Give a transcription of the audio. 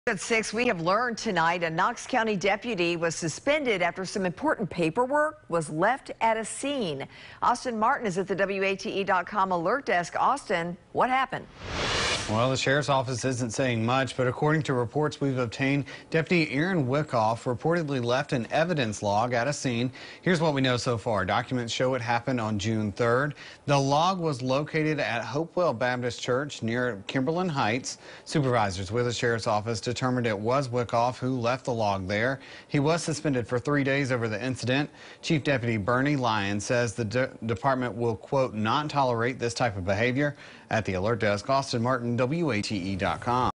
At 6, we have learned tonight a Knox County deputy was suspended after some important paperwork was left at a scene. Austin Martin is at the WATE.com alert desk. Austin, what happened? Well, the sheriff's office isn't saying much, but according to reports we've obtained, Deputy Aaron Wickoff reportedly left an evidence log at a scene. Here's what we know so far. Documents show it happened on June 3rd. The log was located at Hopewell Baptist Church near Kimberlin Heights. Supervisors with the sheriff's office determined it was Wickoff who left the log there. He was suspended for 3 days over the incident. Chief Deputy Bernie Lyons says the department will, quote, not tolerate this type of behavior. At the alert desk, Austin Martin, WATE.com.